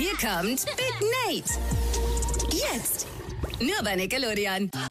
Hier kommt Big Nate. Jetzt. Nur bei Nickelodeon.